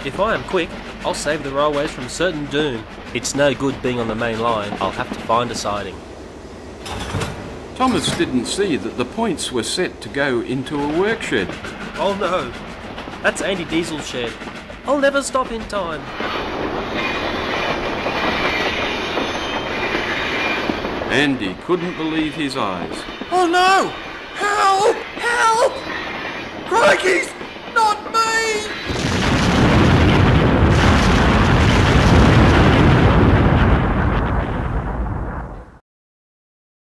If I am quick, I'll save the railways from certain doom. It's no good being on the main line. I'll have to find a siding. Thomas didn't see that the points were set to go into a workshed. Oh no! That's Andy Diesel's shed. I'll never stop in time. Andy couldn't believe his eyes. Oh no! Help! Help! Crikey!